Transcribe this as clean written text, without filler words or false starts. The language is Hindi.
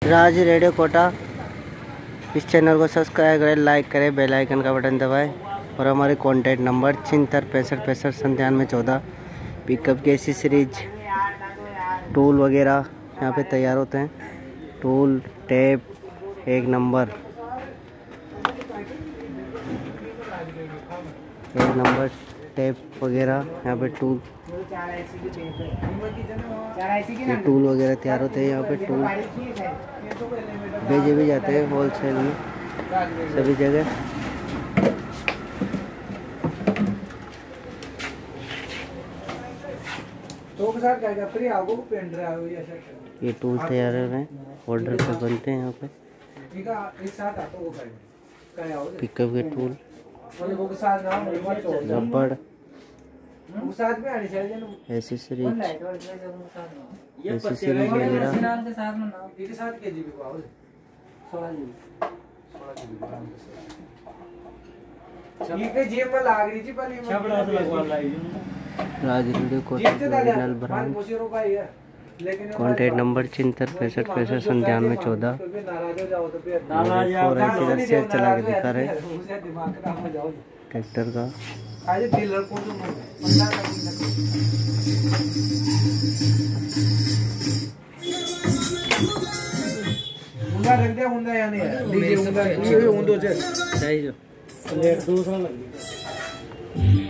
राज रेडियो कोटा। इस चैनल को सब्सक्राइब करें, लाइक करें, बेल आइकन का बटन दबाएं और हमारे कॉन्टैक्ट नंबर 76 65 65 97 14। पिकअप की एसेसरीज, टूल वगैरह यहाँ पे तैयार होते हैं। टूल, टेप, एक नंबर टेप वगैरह यहाँ पे टूल वगैरह तैयार होते हैं। यहाँ पे टूल भेजे भी जाते हैं होलसेल में सभी जगह। ये टूल तैयार हैं, ऑर्डर पे बनते हैं यहाँ पे। पिकअप के टूल, रबड़, एसेसरीज वगैरह। Raj radio Kota original brand. Contact number 76 65 65 97 14। से चला के दिखा रहे ट्रैक्टर का। रख दिया हुंडा यानी है डीजे हुंडा ये हुंडो से सही जो दूसरा लग गया।